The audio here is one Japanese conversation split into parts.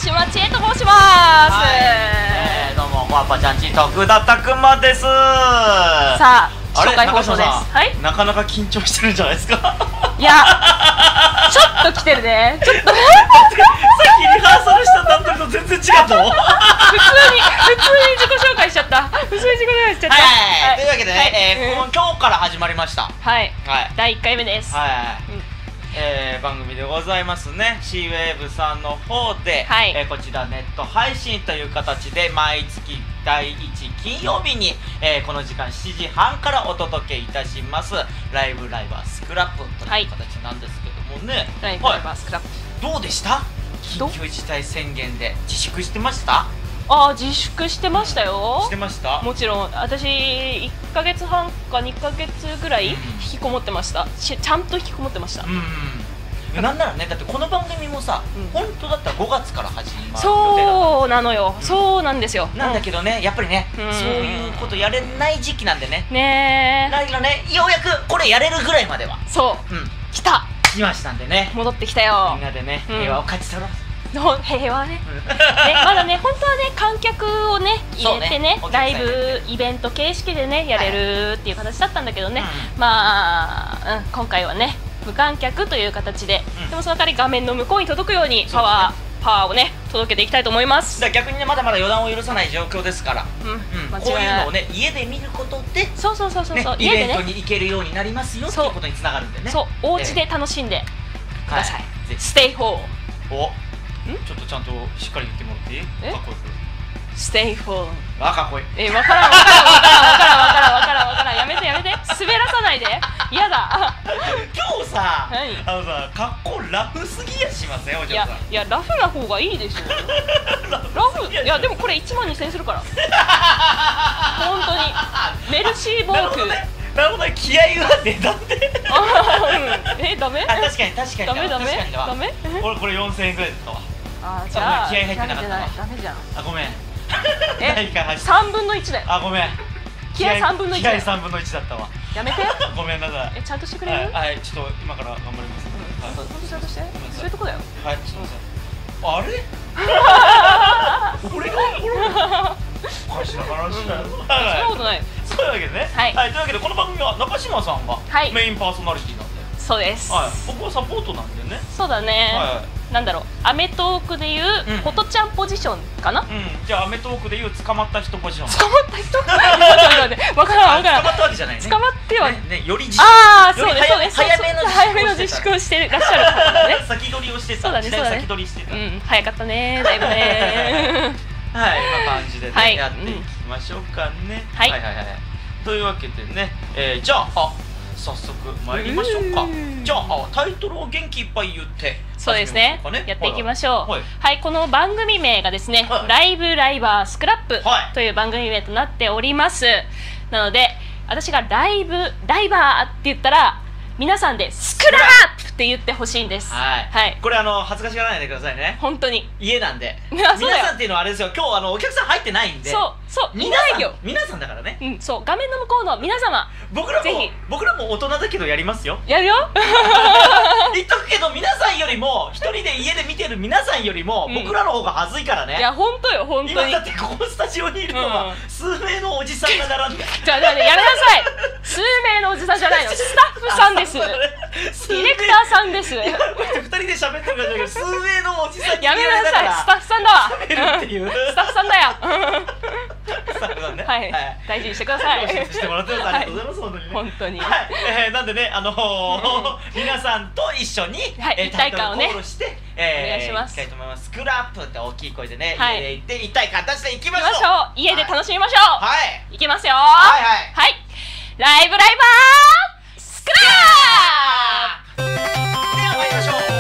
島千恵と申します。 どうもワッパちゃんち徳田拓馬です。 さあ紹介放送です。はい。 なかなか緊張してるんじゃないですか。 いやちょっと来てるね。ちょっとさっきリハーサルした段取りと全然違ったもん。 普通に自己紹介しちゃった。普通に自己紹介しちゃった。 はい。というわけでね、今日から始まりました。 はい。第1回目です。 はい。番組でございますね。シーウェーブさんの方で、こちらネット配信という形で毎月第1金曜日に、この時間7時半からお届けいたしますライブライバースクラップという形なんですけどもね。 ライブライバースクラップ、 どうでした？緊急事態宣言で自粛してました？ ああ、自粛してましたよ。 してました？もちろん。私1ヶ月半か2ヶ月ぐらい引きこもってました。ちゃんと引きこもってました。 なんならね、だってこの番組もさ、本当だったら5月から始まる予定だった。 そうなのよ。そうなんですよ。 なんだけどね、やっぱりね、そういうことやれない時期なんでね。 ねえ。 だけどね、ようやくこれやれるぐらいまでは。 そう。来た。 来ましたんでね。 戻ってきたよ。 みんなでね、平和を勝ち取ろう。 平和ね。まだね、本当はね、観客をね入れてね、ライブイベント形式でねやれるっていう形だったんだけどね、まあ今回はね無観客という形で、でもその代わり画面の向こうに届くようにパワーをね届けていきたいと思います。 逆にね、まだまだ予断を許さない状況ですから、こういうのをね家で見ることで、 そうイベントに行けるようになりますよっていうことにつながるんでね。 そう、お家で楽しんでください。ステイホーム。 ちょっとちゃんとしっかり言ってもらっていい？かっこよく。 ステイホーム。 かっこいい。 わからん。やめて。滑らさないで。嫌だ。 今日さ、格好ラフすぎやしません？お嬢さん。 いや、ラフな方がいいでしょ。ラフ。いや、でもこれ12000円するから。本当に。メルシーボーク。 なるほど、気合は出たんで。 ダメ？ 確かに。 ダメ？ これ4000円ぐらいだったわ。 じゃあ気合入ってなかったわ。 ダメじゃん。 ごめん。 3分の1だよ。 ごめん。 気合3分の1。 気合3分の1だったわ。 やめて。 ごめんなさい。 ちゃんとしてくれる？ はい、ちょっと今から頑張ります。 本当ちゃんとして。そういうとこだよ。 はい、すみません。あれ？俺がおかしな話だよ。そんなことない。そういうわけでね。はい。というわけでこの番組は中島さんがメインパーソナリティなんで。 そうです。 僕はサポートなんでね。 そうだね。なんだろう、アメトーークでいうホトちゃんポジションかな。 じゃあアメトーークでいう捕まった人ポジション。 捕まった人？わからん。 捕まったわけじゃないね。 捕まってはね、よりそうです。早めの自粛をしてらっしゃる方ね。 先取りをしてた。 そうだね。 先取りしてた。 早かったね、だいぶね。 はい、こんな感じでねやっていきましょうかね。はい。というわけでね、じゃあ早速参りましょうか。じゃあタイトルを元気いっぱい言って。 そうですね。やっていきましょう。はい、この番組名がですね、ライブライバースクラップという番組名となっております。なので私がライバーって言ったら皆さんでスクラップって言ってほしいんです。はい。 これ恥ずかしがらないでくださいね。 本当に。 家なんで。皆さんっていうのはあれですよ。今日お客さん入ってないんで。 そう。いないよ。 皆さんだからね。 そう。画面の向こうの皆様。 僕らも大人だけどやりますよ。 やるよ。 言っとくけど皆さんよりも一人で家で見てる皆さんよりも僕らの方が恥ずいからね。 いや本当よ本当に。 今だってここスタジオにいるのは数名のおじさんが並んで。 じゃあやめなさい。数名のおじさんじゃないの。スタッフさんです。ディレクターさんです。 2人で喋ってるからだけど数名のおじさん。 やめなさい。スタッフさんだわ。 スタッフさんだよ。 スタッフさんね。 はい。大事にしてください。 してもらってありがとうございます本当にね。はい。なんでね皆さんと一緒に一体感をねコールしてお願いします。 いきたいと思います。スクラップって大きい声でね家で言って一体感出していきましょう。 家で楽しみましょう。はい。いきますよ。 はい。 ライブライバースクラップ。 では参りましょう。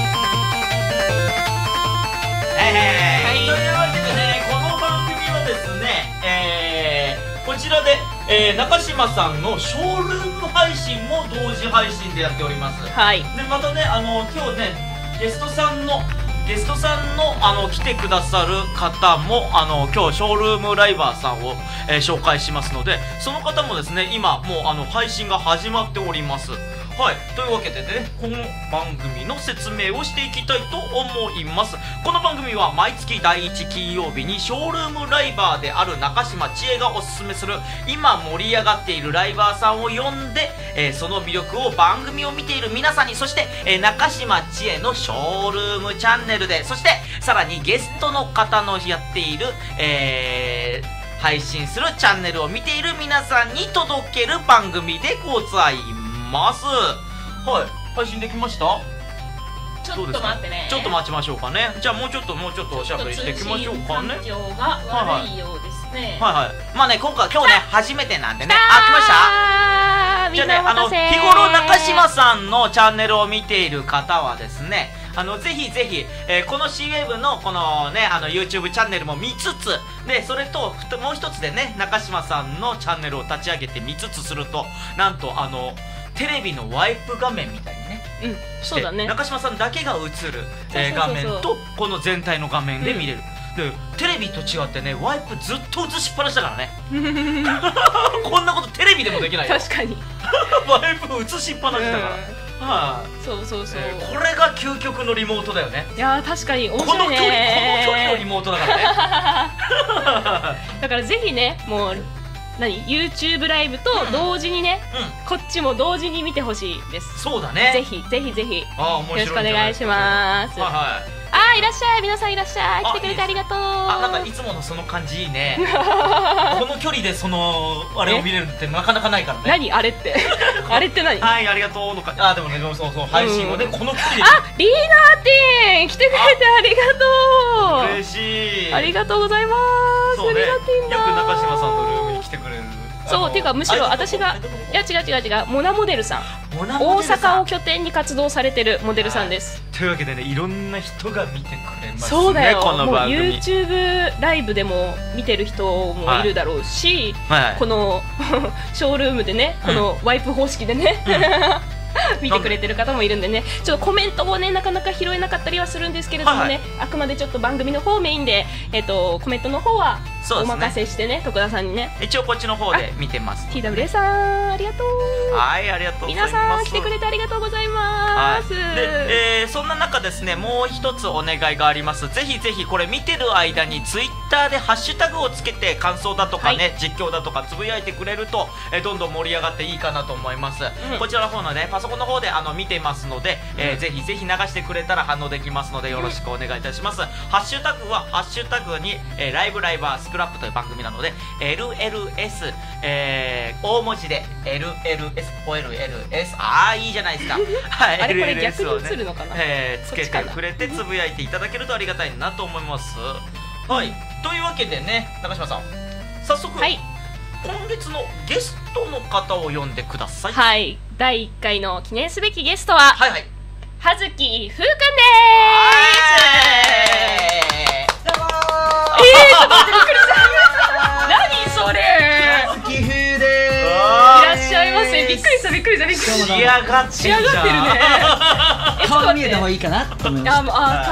というわけでね、この番組はですね、こちらで、中島さんのショールーム配信も同時配信でやっております。はい。でまたね、今日ねゲストさんの来てくださる方も今日ショールームライバーさんを、紹介しますので、その方もですね今もう配信が始まっております。 はい、というわけでね、この番組の説明をしていきたいと思います。この番組は毎月第1金曜日にショールームライバーである中島千恵がおすすめする今盛り上がっているライバーさんを呼んで、その魅力を番組を見ている皆さんに、そして、中島千恵のショールームチャンネルで、そしてさらにゲストの方のやっている、配信するチャンネルを見ている皆さんに届ける番組でございます。はい、配信できました？ ちょっと待ってね。 ちょっと待ちましょうかね。じゃあもうちょっとおしゃべりしていきましょうかね。 環境が悪いようですね。 はいはい。まあね、今日ね初めてなんでね。あ、来ました。じゃあね、日頃中島さんのチャンネルを見ている方はですね、ぜひぜひ、この CWAVE のこのね、YouTube チャンネルも見つつ、で、それと、もう一つでね、中島さんのチャンネルを立ち上げて見つつすると、なんと、テレビのワイプ画面みたいにね、 そうだね。 中島さんだけが映る、画面と、この全体の画面で見れる。で、テレビと違ってね、ワイプずっと映しっぱなしだからね。こんなことテレビでもできないよ。 確かに。 ワイプ映しっぱなしだから。はい、 そうそうそう、 これが究極のリモートだよね。 いや確かに面白いね。 この距離のリモートだからね。 だからぜひね、もうYouTube ライブと同時にね、こっちも同時に見てほしいです。 そうだね。 ぜひぜひぜひよろしくお願いします。いらっしゃい、皆さんいらっしゃい。来てくれてありがとう。 なんかいつものその感じいいね。この距離でそのあれを見れるってなかなかないからね。 何あれって？あれって何？ はい、ありがとうのか。でもね、そう配信をね、この距離で。 リーナーティン来てくれてありがとう。 嬉しい。 ありがとうございます。 そうね。よく中島さんのルームに来てくれる。 そう、ていうかむしろ私が、いや違うモナモデルさん、大阪を拠点に活動されてるモデルさんです。 というわけでね、いろんな人が見てくれますね。 そうだよ、 この番組。 もう YouTube ライブでも見てる人もいるだろうし、このショールームでね、このワイプ方式でね、見てくれてる方もいるんでね、ちょっとコメントをねなかなか拾えなかったりはするんですけれどもね、あくまでちょっと番組の方メインで、コメントの方はお任せしてね、徳田さんにね。 一応こっちの方で見てます。 TWA さんありがとう。 はい、ありがとうございます。 皆さん来てくれてありがとうございます。 で、そんな中ですね、もう一つお願いがあります。ぜひぜひこれ見てる間に Twitter でハッシュタグをつけて感想だとかね、実況だとかつぶやいてくれると、どんどん盛り上がっていいかなと思います。こちらの方のね、パソコンの方で見てますので、ぜひぜひ流してくれたら反応できますのでよろしくお願いいたします。ハッシュタグはハッシュタグに、ライブライバースクラップという番組なので LLS、大文字で LLS、OLLS、いいじゃないですか。はい、 あれこれ逆に映るのかな、 つけてくれてつぶやいていただけるとありがたいなと思います。はい、というわけでね、高島さん早速、今月のゲストの方を呼んでください。 はい、第1回の記念すべきゲストは葉月ふうくんです。 どうもちょっと待って、びっくりした。何それ。 葉月ふうでいらっしゃいませ。びっくりした。 仕上がってるね。 顔見えた方がいいかなと思いました。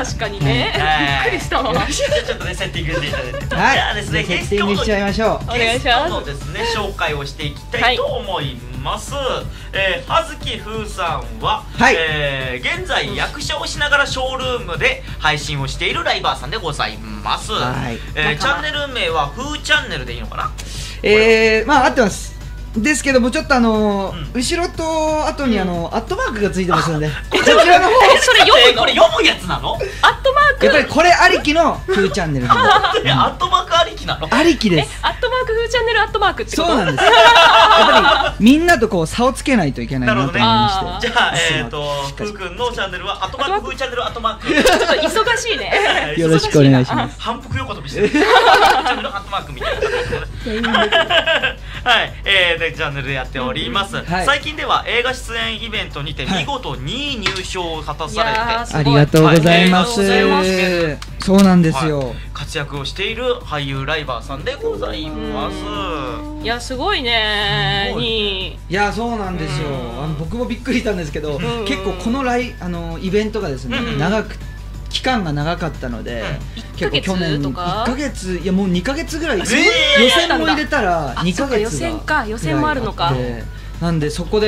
確かにね。びっくりした。 ちょっとねセッティングしていただいて。じゃあですね、 セッティングしちゃいましょう。 お願いします。 のですね、紹介をしていきたいと思います。葉月ふうさんは現在役者をしながらショールームで配信をしているライバーさんでございます。チャンネル名はふうチャンネルでいいのかな。 まあ合ってます。ですけどもちょっと後ろと後にアットマークがついてますので、こちらの方それ読むの？ これ読むやつなの？ アットマーク。 やっぱりこれありきのフーチャンネルなんで。 アットマークありきなの？ ありきです。 アットマークフーチャンネルアットマークってこと？ そうなんです。やっぱりみんなとこう差をつけないといけないなと思いまして。じゃあふうくんのチャンネルはアットマークフーチャンネルアットマーク。 ちょっと忙しいね。 よろしくお願いします。 反復横跳びしてる。チャンネルアットマークみたいな感じで。はい、でチャンネルでやっております。最近では映画出演イベントにて見事2位入賞を果たされて、 ありがとうございます。そうなんですよ。 活躍をしている俳優ライバーさんでございます。 いやすごいね。いやそうなんですよ。僕もびっくりしたんですけど、結構このイベントがですね期間が長かったので、結構去年1ヶ月、いやもう2ヶ月ぐらい、予選も入れたら2ヶ月が予選もあるのか。 なんでそこで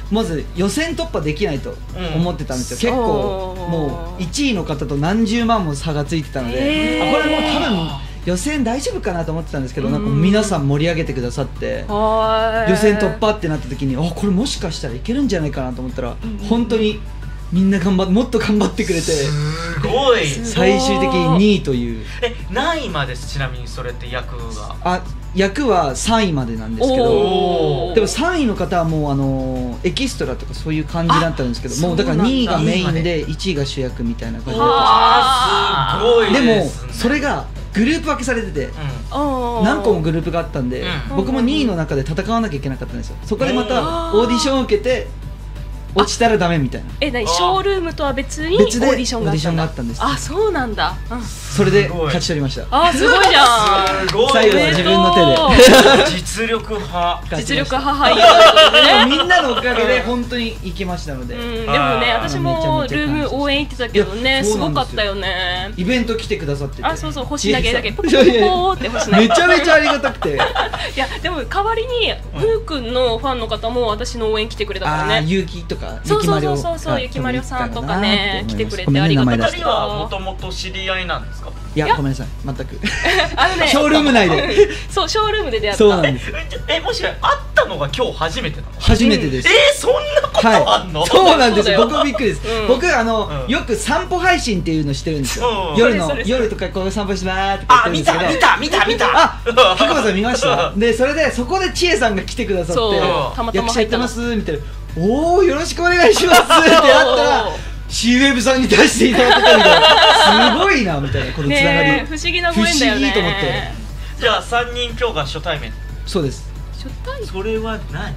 まず予選突破できないと思ってたんですよ、結構もう1位の方と何十万も差がついてたので、これもう多分予選大丈夫かなと思ってたんですけど、なんか皆さん盛り上げてくださって、予選突破ってなった時にこれもしかしたらいけるんじゃないかなと思ったら、本当にみんなもっと頑張ってくれて、 すごい最終的に2位という。 何位までちなみにそれって役が？ 役は3位までなんですけど、でも3位の方はもうエキストラとかそういう感じだったんですけど、もうだから2位がメインで1位が主役みたいな感じだったんです。でもそれがグループ分けされてて、何個もグループがあったんで、僕も2位の中で戦わなきゃいけなかったんですよ。そこでまたオーディションを受けて落ちたらダメみたいな。 何、ショールームとは別にオーディションがあったんです。そうなんだ。 それで勝ち取りました。 すごいじゃん。 最後は自分の手で実力派いいみんなのおかげで本当に行けましたので。 でもね、私もルーム応援行ってたけどね、すごかったよね。 イベント来てくださってて、 そうそう、星投げだけポコポコって星投げ、 めちゃめちゃありがたくて。 いやでも代わりにふうくんのファンの方も私の応援来てくれたからね。 ゆうきとかそうゆきまりょさんとかね来てくれてありがたかった。 2人はもともと知り合いなんですか？ いや、ごめんなさい、全くショールーム内で。 そう、ショールームで出会った。 そうなんです。 もし会ったのが今日初めてなの？ 初めてです。 そんなことあんの？ そうなんです。僕もびっくりです。僕よく散歩配信っていうのしてるんですよ。夜とかこう散歩しまーって言ってるんですけど。 見た。 ひこさん見ました？でそれでそこで千恵さんが来てくださって、役者やってますみたいな。よろしくお願いしますってやったら、シーウェブさんに出していただけたみたいな、すごいなみたいな、このつながり。 不思議なご縁だよね。 不思議と思って。 じゃあ3人今日が初対面？ そうです。 初対面？ それは何？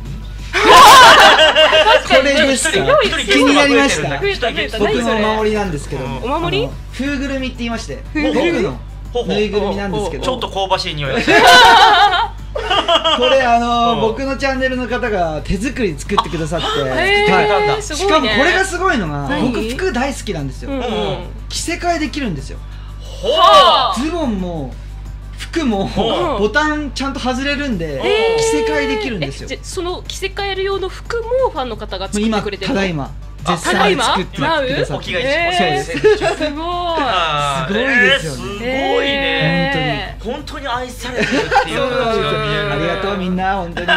これですか？気になりました。僕のお守りなんですけど、 お守り？ 風ぐるみって言いまして、僕のぬいぐるみなんですけど、 ちょっと香ばしい匂い。 これ僕のチャンネルの方が手作り作ってくださって、しかもこれがすごいのが、僕服大好きなんですよ。着せ替えできるんですよ。ズボンも服もボタンちゃんと外れるんで着せ替えできるんですよ。 その着せ替える用の服もファンの方が作ってくれてるの？ 今絶賛で作ってくださって。 すごい。すごいですよね。 すごいね。本当に愛されてるっていう感じが見える。 ありがとうみんな、本当に。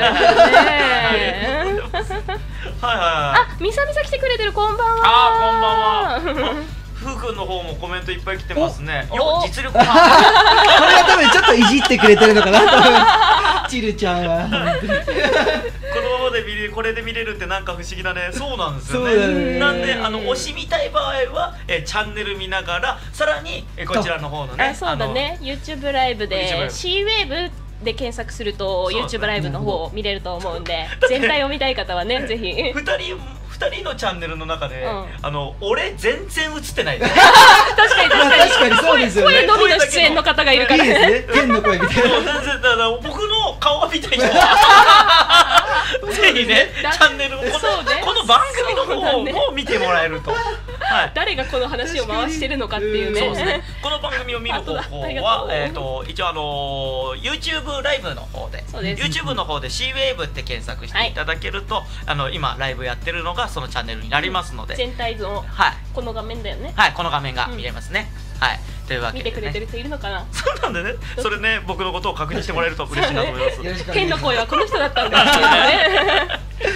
みさみさ来てくれてる、こんばんは。 こんばんは。ふうくんの方もコメントいっぱい来てますね。実力派。これは多分ちょっといじってくれてるのかな。ちるちゃんは。このままでこれで見れるってなんか不思議だね。そうなんですよね。なんで推し見たい場合はチャンネル見ながら、さらにこちらの方のね、 そうだね、 YouTube ライブで C ウェーブで検索すると YouTube ライブの方見れると思うんで、全体を見たい方はね、ぜひ。 2人のチャンネルの中で、俺全然映ってない。 確かにそうですよね。 声のみの出演の方がいるからね。 天の声みたいな。 僕の顔が見たい人はぜひね、チャンネルをこの番組の方も見てもらえると。 誰がこの話を回してるのかっていうね。 この番組を見る方法は一応YouTube ライブの方で YouTube の方で C ウェーブって検索していただけると、今ライブやってるのがそのチャンネルになりますので、 全体像、この画面だよね。 はい、この画面が見れますね。というわけで、 見てくれてる人いるのかな。 そうなんでね、それね、僕のことを確認してもらえると嬉しいなと思います。 天の声はこの人だったんだっていうね。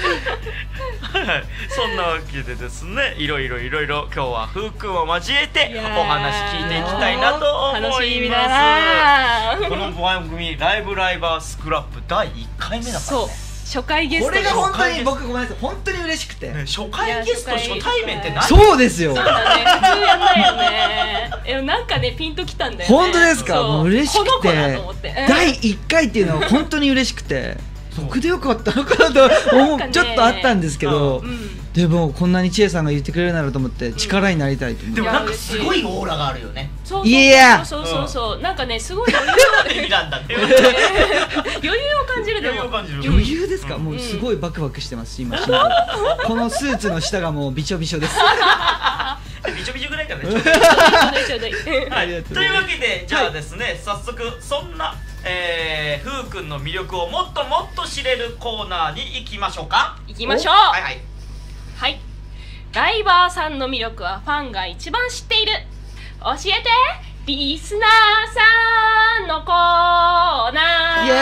そんなわけでですね、いろいろ今日はふうくんを交えてお話聞いていきたいなと思います。この番組ライブライバースクラップ第1回目だからね。 初回ゲスト。 これが本当に僕ごめんなさい、本当に嬉しくて。 初回ゲスト初対面って何？ そうですよ。 そうだね、普通やんないよね。なんかね、ピンときたんだよね。 本当ですか？もう嬉しくて、第1回っていうのは本当に嬉しくて、僕でよかったのかなとちょっとあったんですけど、でもこんなに千恵さんが言ってくれるならと思って力になりたいと思って。 でもなんかすごいオーラがあるよね。 いや、 そうなんかね、すごい余裕なんだって。 余裕を感じる。でも余裕ですか？もうすごいバクバクしてます今。このスーツの下がもうびちょびちょです。 びちょびちょぐらいからね。 というわけで、じゃあですね、早速そんなふうくんの魅力をもっともっと知れるコーナーに行きましょうか。 行きましょう。 はいはいはい。ライバーさんの魅力はファンが一番知っている。教えてリスナーさんのコーナー。 イ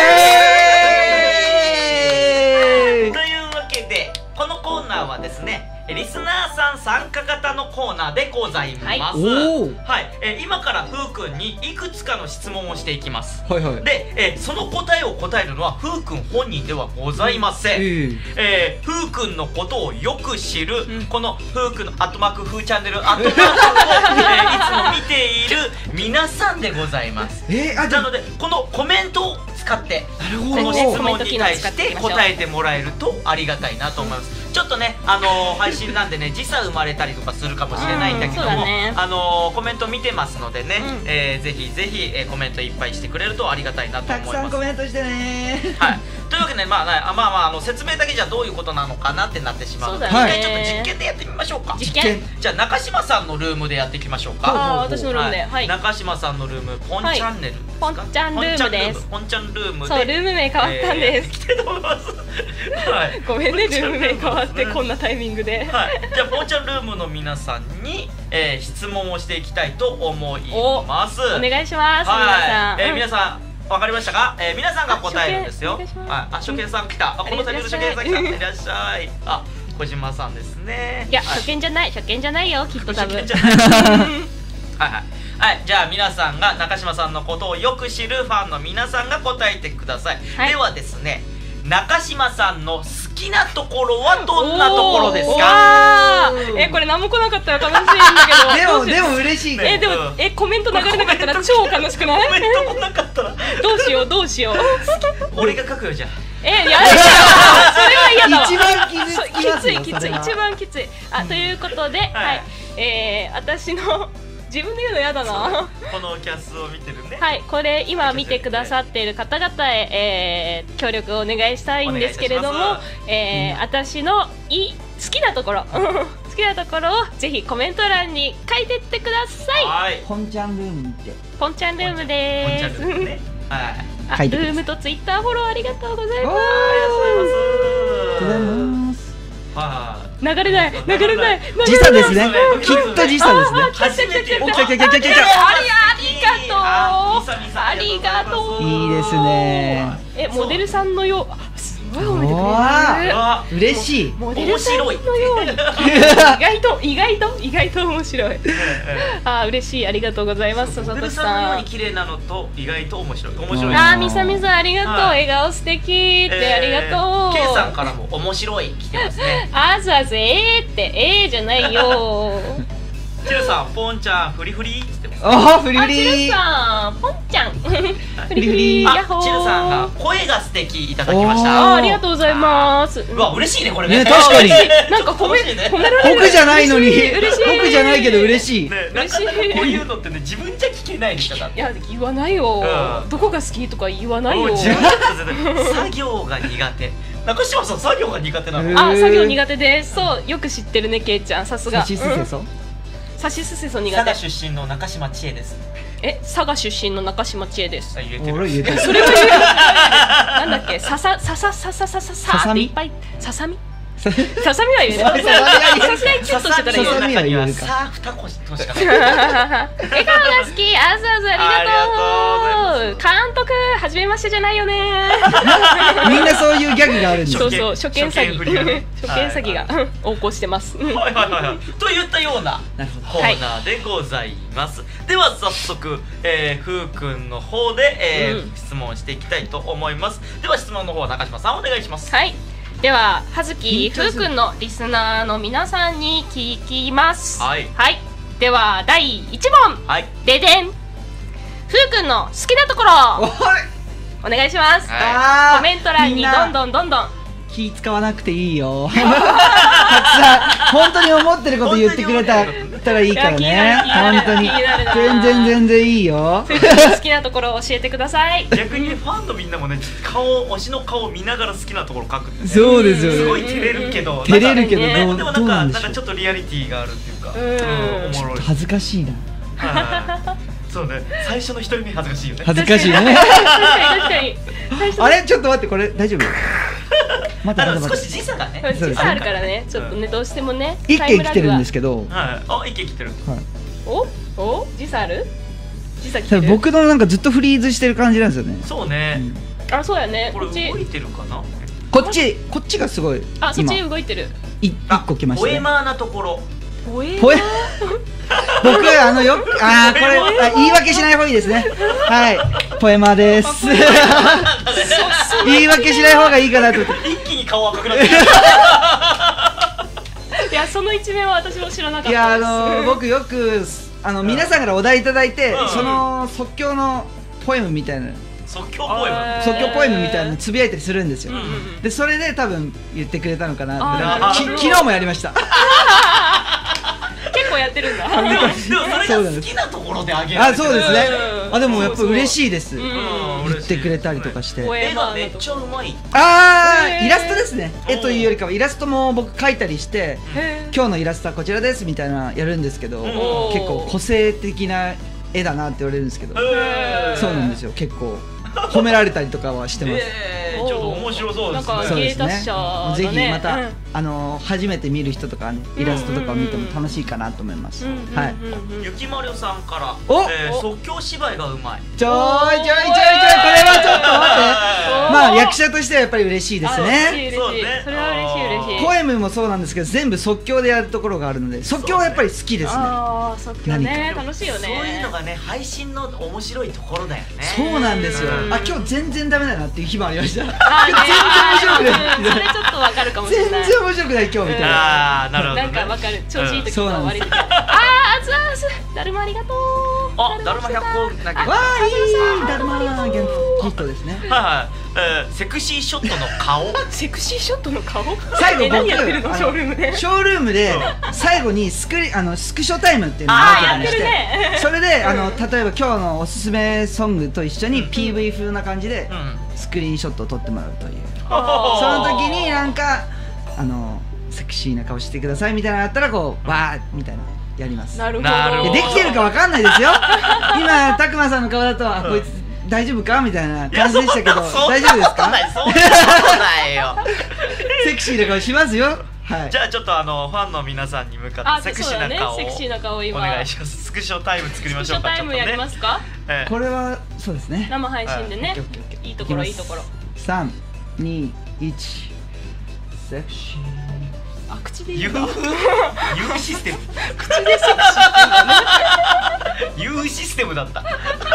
エーイ。 というわけでこのコーナーはですね、リスナーさん参加型のコーナーでございます。はい、今からふうくんにいくつかの質問をしていきます。 はいはい。 で、その答えを答えるのはふうくん本人ではございません。ふうくんのことをよく知る、このふうくんのアットマークふうチャンネルアットマークを、いつも見ている皆さんでございます。なのでこのコメントを使ってこの質問に対して答えてもらえるとありがたいなと思います。ちょっとね、配信なんでね時差生まれたりとかするかもしれないんだけども、コメント見てますのでね、ぜひぜひコメントいっぱいしてくれるとありがたいなと思います。 たくさんコメントしてね。 はい。というわけでまあ説明だけじゃどういうことなのかなってなってしまうので、一回ちょっと実験でやってみましょうか。 実験。 じゃあ中島さんのルームでやっていきましょうか。 私のルームで。はい。 中島さんのルームポンチャンネル。 ポンチャンルームです。 ポンチャンルームで。 そう、ルーム名変わったんです。 来てと思います。はい。 ごめんね、ルーム名変わってこんなタイミングで。 はい。じゃあポンチャンルームの皆さんに質問をしていきたいと思います。 お願いします。 皆さん。わかりましたか？皆さんが答えるんですよ。初見さん来た。このタイミング初見さん来た。いらっしゃい。小島さんですね。 いや、初見じゃないよ、きっと多分。はい 、じゃあ皆さんが中島さんのことをよく知るファンの皆さんが答えてください。ではですね、中島さんの好きなところはどんなところですか？ これ何も来なかったら悲しいんだけど。 でも嬉しいね。 でもコメント流れなかったら超悲しくない？ コメント来なかったらどうしよう。 俺が書くよじゃあ。 やだよ。それは嫌だわ。 一番傷つきますよ。 きつい一番きつい。ということで、はい、私の自分で言うの嫌だな。 このキャスを見てるね。 はい、これ今見てくださっている方々へ、協力をお願いしたいんですけれども、私の好きなところ好きなところをぜひコメント欄に書いてってください。 ポンちゃんルームってポンちゃんルームです。ルームとツイッターフォローありがとうございます。流れない時差ですね。きっと時差ですね。 ありがとう。 いいですね。 モデルさんのよう。すごい褒めてくれる。 嬉しい。 モデルさんのように。意外と面白い。嬉しい、ありがとうございます。 モデルさんのように綺麗なのと意外と面白い。 みさみさんありがとう。笑顔素敵ってありがとう。 K さんからも面白い来てますね。 ってじゃないよ。 チルさん、ポンちゃん、フリフリって言ってます。 フリフリ。 チルさん、ポンちゃん。フリフリ。 チルさんが声が素敵いただきました。 ありがとうございます。 うわ、嬉しいね、これね。 確かに。 なんか褒められる。 僕じゃないのに。僕じゃないけど嬉しい。 なかなかこういうのってね、自分じゃ聞けないでしょ。いや、言わないよ。どこが好きとか言わないよ。 作業が苦手。中島さん、作業が苦手なの？ 作業苦手です。そう、よく知ってるね、けいちゃん。さすが。さしすせそ苦手。 佐賀出身の中島千恵です。 佐賀出身の中島千恵です。 それは言う。なんだっけ、さっていっぱいささみ。ささみは言えない。さすがにキュッとしてたらいいよ。 中にはさ二個しかない。 笑顔が好き。ありがとう。監督、初めましてじゃないよね。 みんなそういうギャグがあるんです。 そうそう、初見詐欺が横行してます。 といったようなコーナーでございます。では早速ふうくんの方で質問していきたいと思います。では質問の方は中島さんお願いします。 はい。では葉月ふうくんのリスナーの皆さんに聞きます。はい。では第1問。ででん。ふうくんの好きなところ。お願いします。コメント欄にどんどん気使わなくていいよ。たくさん本当に思ってること言ってくれたらいいからね。本当に全然いいよ。 好きなところを教えてください。 逆にファンのみんなもね、推しの顔を見ながら好きなところ書くってね。 そうですよね。 すごい照れるけどでもなんかちょっとリアリティがあるっていうか、おもろい。 恥ずかしいな。 そうね、最初の一人目恥ずかしいよね。 恥ずかしいね。 確かにあれちょっと待って、これ大丈夫？待って少し時差がね。 時差あるからね、ちょっとね、どうしてもね。 一件来てるんですけど。 はい。あ、一件来てる。 お、時差ある？時差来てる。 僕のなんかずっとフリーズしてる感じなんですよね。 そうね。 あ、そうやね。 これ動いてるかな？ こっちがすごい。 あ、そっち動いてる。 一個来ました。 ポエマーなところ。 ポエ僕これ言い訳しない方がいいですね。はい、ポエマーです。言い訳しない方がいいかなと思って。 一気に顔赤くなってる。 いや、その一面は私も知らなかったです。 いや、僕よく皆さんからお題いただいて、その即興のポエムみたいな、 即興ポエムみたいなのつぶやいたりするんですよ。でそれで多分言ってくれたのかなって。昨日もやりました。 結構やってるんだ。 でもそれが好きなところであげる。 あ、そうですね。あ、でもやっぱ嬉しいです。言ってくれたりとかして。 絵がめっちゃうまい。 イラストですね。絵というよりかはイラストも僕描いたりして、今日のイラストはこちらですみたいなやるんですけど、結構個性的な絵だなって言われるんですけど、そうなんですよ。結構褒められたりとかはしてます。 ちょっと面白そうですね。 なんか芸達者だね。 ぜひまた初めて見る人とかね、イラストとかを見ても楽しいかなと思います。はい。 ゆきまるさんから即興芝居がうまい。 ちょい、これはちょっと待って。まあ役者としてはやっぱり嬉しいですね。 そうね。それは嬉しい。 ポエムもそうなんですけど、全部即興でやるところがあるので、即興はやっぱり好きですね。 ああ、即興ね、楽しいよね。 そういうのがね、配信の面白いところだよね。 そうなんですよ。あ、今日全然ダメだなっていう日もありました。全然面白くない。それちょっとわかるかもしれない。 全然面白くない今日みたいな。 ああ、なるほど。 なんかわかる。調子いい時と悪い時。ああ、熱々。だるまありがとう。 あ、だるま100個だけ。 わあ、いいだるまギフトですね。 はい。セクシーショットの顔。 セクシーショットの顔。 最後僕何やってるのショールームで。 ショールームで最後にスクショタイムっていうのをやってて、それで例えば今日のおすすめソングと一緒に PV 風な感じでスクリーンショットを撮ってもらうという。その時になんかセクシーな顔してくださいみたいなのあったらこうわーみたいなやります。 なるほど。 できてるかわかんないですよ。今たくまさんの顔だとこいつ大丈夫かみたいな感じでしたけど、大丈夫ですか？ そんなことないよ。 セクシーな顔しますよ。はい。 じゃあちょっとファンの皆さんに向かってセクシーな顔をお願いします。スクショタイム作りましょうか。 スクショタイムやりますか？ これはそうですね。 生配信でね。いいところいいところ。 3、2、1、セクシー。 あ、口で言うか。 言うシステム。 口でセクシーって言うシステムだった。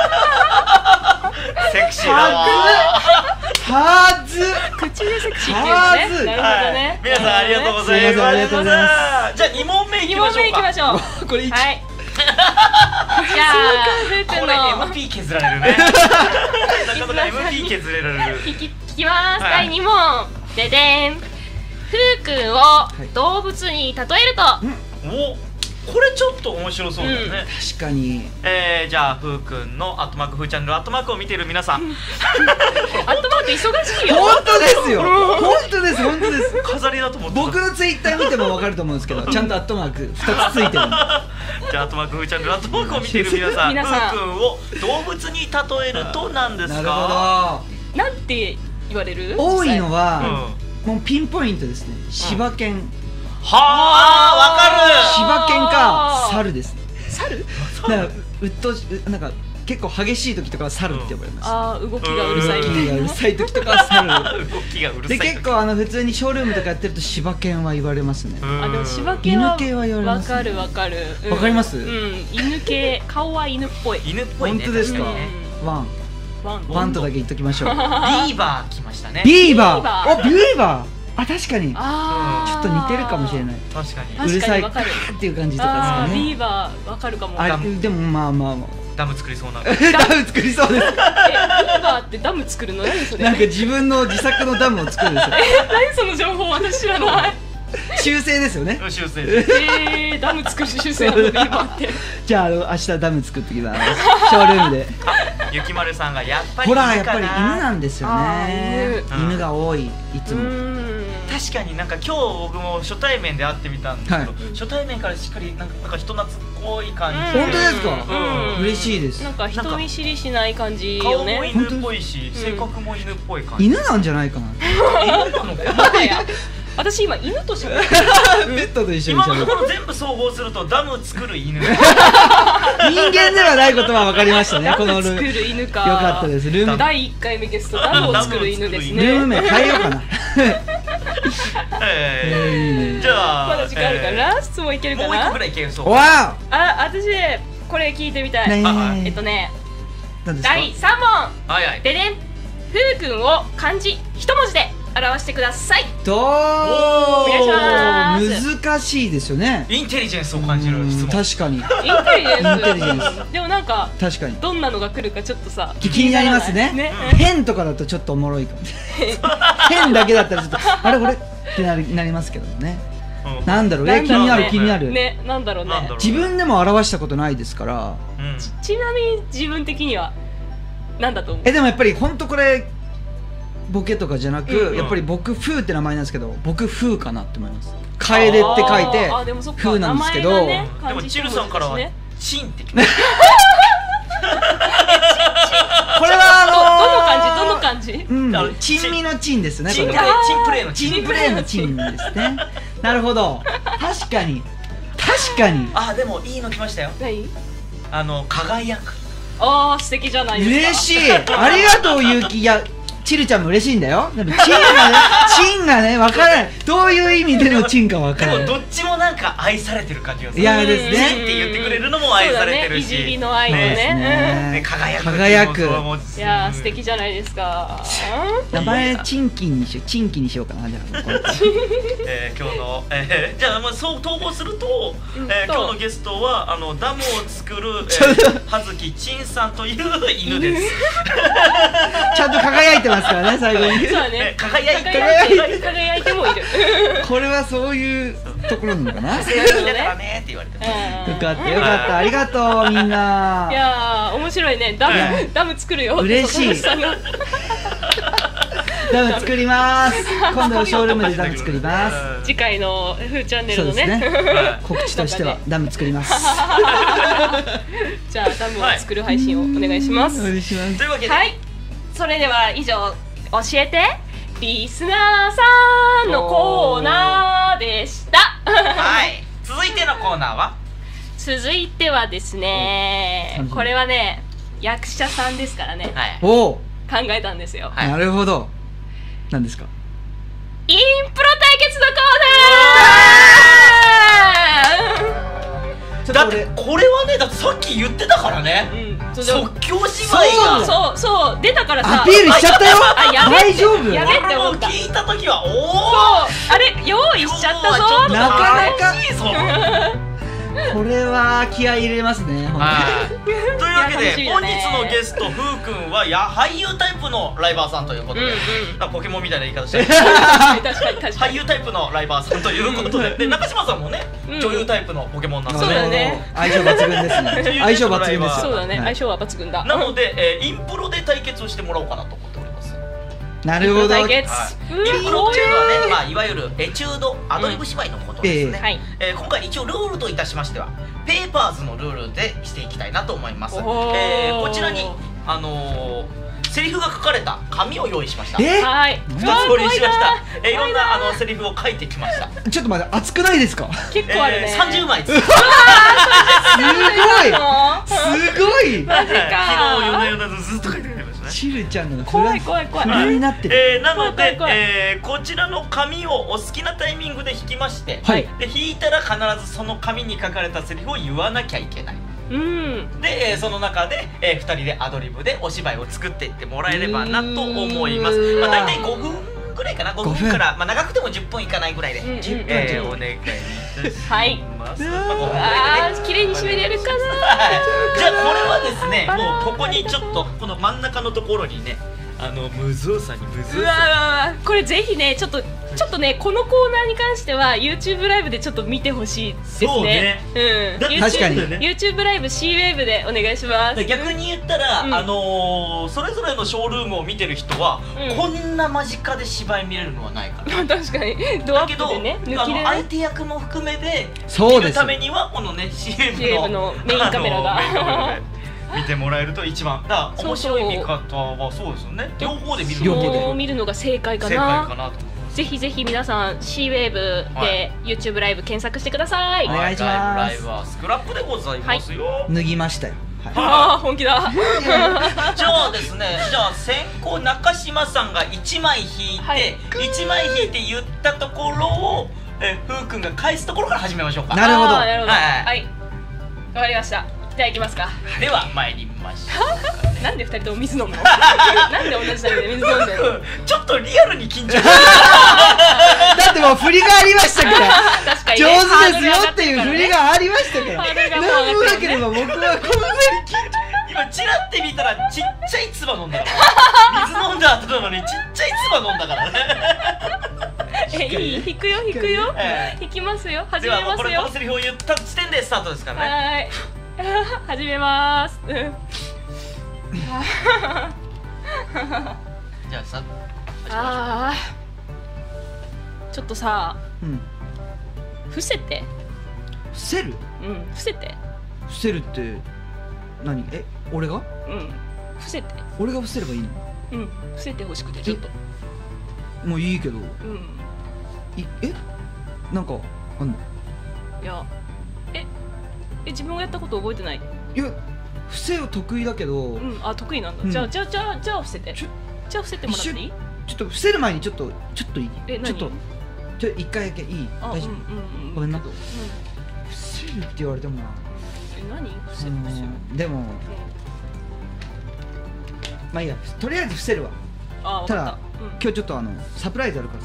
セクシーだわ。 はず。 口でセクシーって言うんですね。なるほどね。 皆さんありがとうございます。 ありがとうございます。 じゃあ2問目いきましょうか。 2問目いきましょう。 これ1。 はい。じゃあふうくんのこれ MP 削られるね。なかなか MP 削れられる。 聞きます。第2問。ででん。ふうくんを動物に例えると。 お、これちょっと面白そうだね。 確かに。 じゃあふうくんのアットマークふーチャンネルアットマークを見ている皆さん。 アットマーク忙しいよ。 本当ですよ。本当です本当です。 飾りだと思って。 僕のツイッター見ても分かると思うんですけど、ちゃんとアットマーク2つついてる。じゃあアットマークふーチャンネルアットマークを見ている皆さん、ふうくんを動物に例えると何ですか？ なるほど。なんて言われる？ 多いのはもうピンポイントですね。柴犬。 はあ、わかる。 柴犬か猿です。 猿？ なんかうっとなんか結構激しい時とかは猿って呼ばれます。 ああ、動きがうるさい。 動きがうるさい時とかは猿。 動きがうるさい。 で結構普通にショールームとかやってると柴犬は言われますね。 あ、でも柴犬は犬系は言われます。 わかるわかる。 わかります？ うん、犬系、顔は犬っぽい。 犬っぽいね。 本当ですか？ワンとだけ言っときましょう。 ビーバー来ましたね。 ビーバー。お、ビーバー。あ、確かに。ちょっと似てるかもしれない。 確かに。 うるさいっていう感じとかですかね。 ビーバーわかるかも。 でもまあまあダム作りそうな。 ダム作りそうです。 ビーバーってダム作るの？何それ？ なんか自分の自作のダムを作るんですよ。 何その情報？私知らない。 修正ですよね。 修正です。 ダム作る修正なのビーバーって。 じゃあ明日ダム作ってきます。ショールームで。 ゆきまるさんがやっぱりほらやっぱり犬なんですよね。 犬犬が多い、いつも。 確かになんか今日僕も初対面で会ってみたんですけど、初対面からしっかりなんか人懐っこい感じで。 本当ですか？嬉しいです。 なんか人見知りしない感じよね。 顔も犬っぽいし、性格も犬っぽい感じ。 犬なんじゃないかな。 犬なのか。 私今犬と喋ってる。ペットと一緒に今のところ全部総合するとダム作る犬。 人間ではないことは分かりましたね。このルーム。 作る犬か。 よかったです。ルーム第1回目ゲストダムを作る犬ですね。 ルーム名変えようかな。 じゃあまだ時間あるからラストもいけるかな。 もう1個ぐらいいけるそう。 わあ、私これ聞いてみたい。第3問でね、ふうくんを漢字一文字で表してください。 お願いします。 難しいですよね。 インテリジェンスを感じる質問。 確かに。 インテリジェンス。でもなんか確かにどんなのが来るかちょっとさ気になりますね。変とかだとちょっとおもろいかも。変だけだったらちょっとあれこれってなりますけどね。なんだろう、気になる気になる。 ね、なんだろうね。 自分でも表したことないですから。 ちなみに自分的にはなんだと思う？ でもやっぱり本当これボケとかじゃなく、やっぱり僕風って名前なんですけど、僕風かなって思います。楓って書いて風なんですけど、 でもチルさんからはチンって聞こえる。 これはどの感じ？ 珍味のチンですね。 チンプレーのチン。 チンプレーのチンですね。なるほど。確かに。 あ、でもいいの来ましたよ。 何？ 輝く。 ああ、素敵じゃないですか。 嬉しい。ありがとうゆうき。いや。チルちゃんも嬉しいんだよ。でもチンがね、分からない。どういう意味でのチンか分からない。 でもどっちもなんか愛されてる感じがする。 いやですね。 チンって言ってくれるのも愛されてるし。 いじりの愛のね。 輝く。 いや素敵じゃないですか。 名前チンキにしようかな。じゃあ今日のじゃあそう統合すると今日のゲストはダムを作る葉月チンさんという犬です。 ちゃんと輝いてますからね、最後に。 そうだね。輝いてもいる。 これはそういうところなのかな。 だからねって言われてます。 よかったありがとうみんな。 いや面白いね。ダム作るよ。 嬉しい。ダム作ります。今度ショールームでダム作ります。 次回のフーチャンネルのね告知としてはダム作ります。 じゃあダムを作る配信をお願いします。 お願いします。 というわけで、 はい。それでは以上教えてリスナーさんのコーナーでした。 はい。続いてのコーナーは？ 続いてはですね、これはね役者さんですからね。 お考えたんですよ。 なるほど。何ですか？ インプロ対決のコーナー。 だってこれはね、だってさっき言ってたからね。即興芝居がそう出たからさアピールしちゃったよ。大丈夫？ やべって思った。 聞いた時はあれ用意しちゃったぞ。 なかなかこれは気合い入れますね。 というわけで本日のゲストふうくんは俳優タイプのライバーさんということで、ポケモンみたいな言い方して俳優タイプのライバーさんということで、中島さんもね女優タイプのポケモンなんで、 相性抜群ですね。相性抜群です。 そうだね、相性は抜群だ。 なのでインプロで対決をしてもらおうかなと思っております。 なるほど。 インプロっていうのはね、いわゆるエチュードアドリブ芝居のことですね。今回一応ルールといたしましてはペーパーズのルールでしていきたいなと思います。こちらにセリフが書かれた紙を用意しました。 はい。 2つ用意しました。いろんなセリフを書いてきました。 ちょっと待って、熱くないですか？ 結構あるね。 30枚です。 すごい。 マジか。 昨日夜な夜なずっと書いてくれましたね。 チルちゃんの怖いフラになってる。 なのでこちらの紙をお好きなタイミングで引きまして、で引いたら必ずその紙に書かれたセリフを言わなきゃいけない。でその中で2人でアドリブでお芝居を作っていってもらえればなと思います。大体5分ぐらいかな。5分から長くても10分いかないぐらいでお願いいたします。 綺麗に締めれるかな。 じゃあこれはですね、もうここにちょっとこの真ん中のところにね無造作に無造作。 うわこれぜひねちょっとねこのコーナーに関しては YouTube ライブでちょっと見てほしいですね。 そうね。 確かに YouTube ライブ C ウェーブでお願いします。 逆に言ったら、それぞれのショールームを見てる人は、こんな間近で芝居見れるのはないから。 確かにドアップでね、 抜きで相手役も含めて見るためにはこのね CM のメインカメラが見てもらえると一番だ面白い見方はそうですよね。両方で見るのが正解かな。ぜひぜひ皆さん C ウェーブで YouTube ライブ検索してください。 お願いします。 ライブはスクラップでございますよ。 脱ぎましたよ。 ああ本気だ。 じゃあですね、先行中島さんが1枚引いて1枚引いて言ったところをふうくんが返すところから始めましょうか。 なるほど。 はい、わかりました。じゃあ行きますか。 では参りましょう。 なんで2人とも水飲むの？なんで同じタイミングで水飲んでるの？ ちょっとリアルに緊張してる。 だってもう振りがありましたから。 確かに上手ですよっていう振りがありましたから。何もなければ僕はこんなに緊張。 今チラって見たらちっちゃい唾飲んだから。水飲んだ後なのにちっちゃい唾飲んだからね。 いい？引くよ。引きますよ。始めますよ。 ではこのセリフを言った時点でスタートですからね。 はい。始めます。 じゃあさ、 ちょっとさ、伏せて。 伏せる？ 伏せて。 伏せるって何？俺が？ 伏せて。 俺が伏せればいいの？ 伏せてほしくてちょっと。 もういいけど。なんかあんの？ いや、自分がやったこと覚えてない？ いや、伏せは得意だけど。 得意なんだ。じゃあ伏せて。じゃあ伏せてもらっていい？ ちょっと伏せる前にちょっといい？ ちょっと一回だけいい？大丈夫？ごめんな。伏せるって言われてもな。 何？伏せる。 でもまあいいや、とりあえず伏せるわ。ただ今日ちょっとサプライズあるからさ。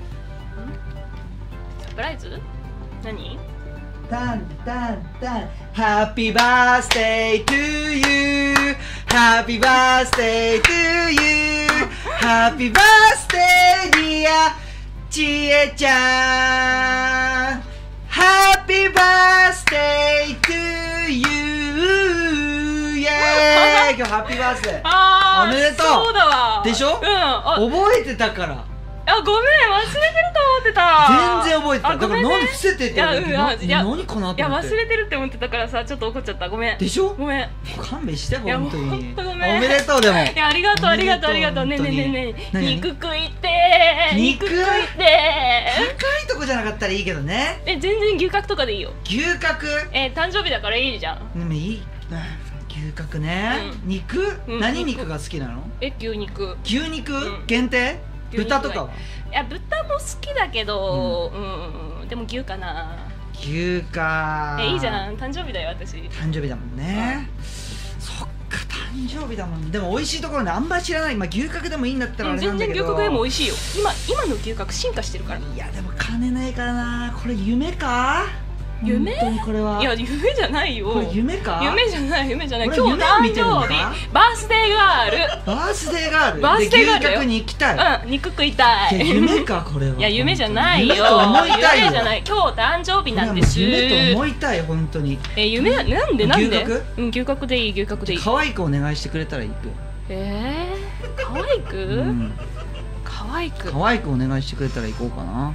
サプライズ？何？ タンタンタン Happy birthday to you Happy birthday to you Happy birthday dear ちえちゃん Happy birthday to you イエーイ今日ハッピーバースデーおめでとう。 そうだわでしょ？覚えてたから。 ごめん忘れてると思ってた。 全然覚えてた。だから何伏せてって言われて何かなって。 忘れてるって思ってたからさちょっと怒っちゃった。ごめん。 でしょ？ ごめん。 勘弁して本当に。 ほんとごめん。 おめでとうでも。 いやありがとうありがとうありがとう。ね肉食いてー。 肉食いてー。高いとこじゃなかったらいいけどね。 全然牛角とかでいいよ。 牛角？ 誕生日だからいいじゃん。 でもいい。牛角ね。肉？何肉が好きなの？ 牛肉。 牛肉？限定？豚とかは？ いや豚も好きだけど、でも牛かな。 牛か。 いいじゃん誕生日だよ私。 誕生日だもんね。そっか誕生日だもん。でも美味しいところねあんまり知らない。牛角でもいいんだったらあれなんだけど。 全然牛角でも美味しいよ。今の牛角進化してるから。 いやでも金ないからな。これ夢か？ 夢？ 本当にこれは。 いや夢じゃないよ。 これ夢か？ 夢じゃない今日誕生日バースデーガール。 バースデーガール。で牛角に行きたい。 肉食いたい。 夢かこれは。 いや夢じゃないよ。 夢と思いたいよ。 夢じゃない。今日誕生日なんです。 夢と思いたい本当に。 夢なんで？ 牛角？ 牛角でいい牛角でいい。 可愛くお願いしてくれたら行く。 可愛く？可愛くお願いしてくれたら行こうかな。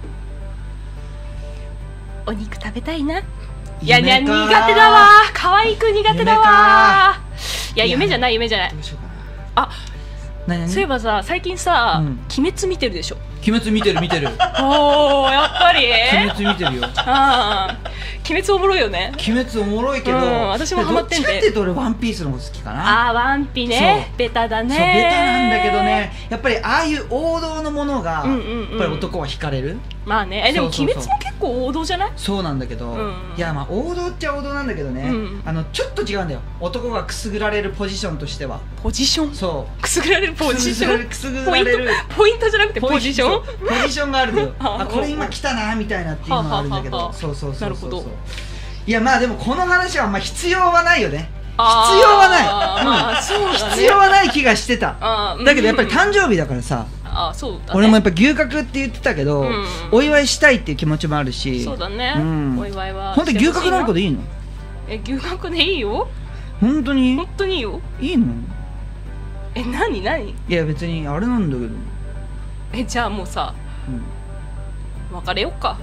お肉食べたいな。いや苦手だわ。可愛く苦手だわ。いや夢じゃない夢じゃない。そういえばさ最近さ鬼滅見てるでしょ？ 鬼滅見てるおおやっぱり鬼滅見てるよ。 鬼滅おもろいよね。 鬼滅おもろいけど私もハマってんで。 どっちかっていうと俺ワンピースの方が好きかな。 ワンピね。ベタだね。 そうベタなんだけどねやっぱりああいう王道のものがやっぱり男は惹かれる。 まあねでも鬼滅も結構王道じゃない？ そうなんだけどいやまあ王道っちゃ王道なんだけどねちょっと違うんだよ。男がくすぐられるポジションとしては。 ポジション？ そうくすぐられるポジション。 くすぐられるポイントじゃなくてポジション？ ポジションがあるのよ。これ今来たなみたいなっていうのがあるんだけど。そうなるほど。 いやまあでもこの話は必要はないよね。必要はない。必要はない気気がしてた。だけどやっぱり誕生日だからさ、俺もやっぱ牛角って言ってたけど、お祝いしたいっていう気持ちもあるし。 そうだね、お祝いは。 本当に牛角なんかでいいの？ 牛角でいいよ。 本当に？ 本当にいいよ。いいの？ 何？いや別にあれなんだけど。 じゃあもうさ、別れよっか。